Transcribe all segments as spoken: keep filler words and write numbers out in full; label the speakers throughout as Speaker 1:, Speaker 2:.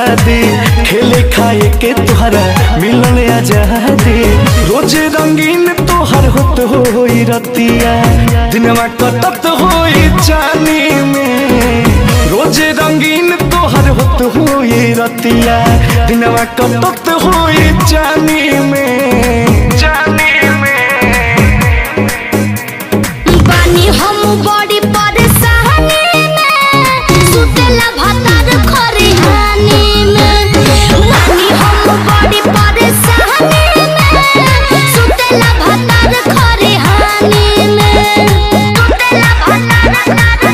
Speaker 1: शादी खेले खाए के तुहरा मिलन आजादी रोज रंगीन तोहर होत होई रतिया दिनवा कटत होई जानी में रोज रंगीन तोहर होत होई रतिया दिनवा कटत होई जानी में जानी में
Speaker 2: बानी हम बड़ी परेशानी में सुतेला भतार खरिहानी में बानी हम बड़ी परेशानी में सुतेला भतार खरिहानी में सुतेला भतार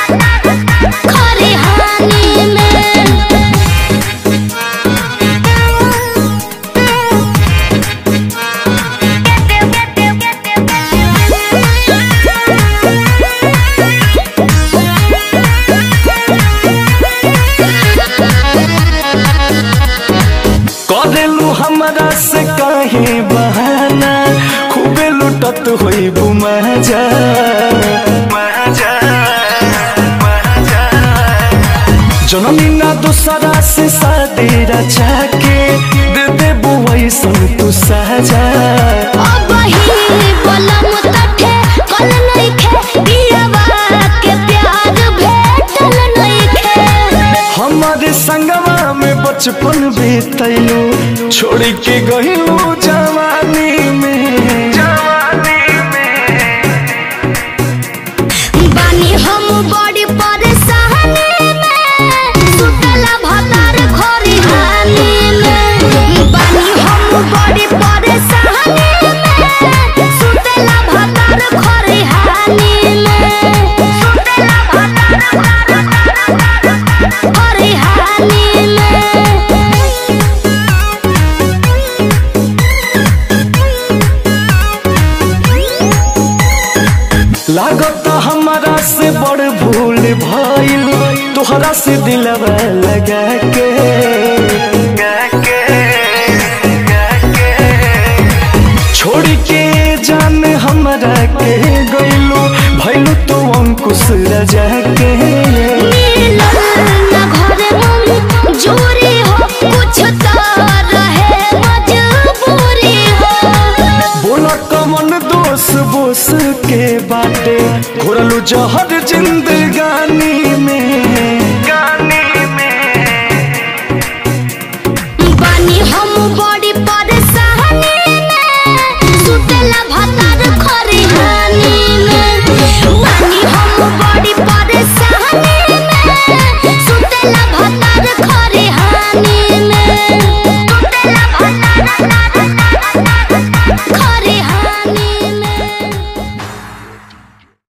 Speaker 2: खरिहानी में
Speaker 1: करेलू हमरा से काहे बहाना खूबे लुटत होई बुमजा जननी ना दूसरा से शादी रचा के दे दे बुआई सन तू सहजा
Speaker 2: अब ही बलम तठे कल नइखे दियावा के प्यार भेटल नइखे
Speaker 1: हमारे संगवा में बचपन बीतैलू छोड़ के गइलू जवानी में जवानी में
Speaker 2: बानी हम बड़ी परेशानी में सुतेला भतार खरिहानी में बानी हम बड़ी परेशानी में सुतेला भतार खरिहानी में सुतेला भतार खरिहानी में
Speaker 1: लागत हमारा से बड़ भूल भइल तोहरा से दिलवा लगा के छोड़ के जान हमरा के गइलू भइलू तो अंकुश रजा के
Speaker 2: मिलल ना घरे मन जोरी हो कुछ तो रहे मजबूरी हो
Speaker 1: बोला कमन दोष बोस के बाटे घोरलू जहर जिंदगानी में गानी में
Speaker 2: बानी हम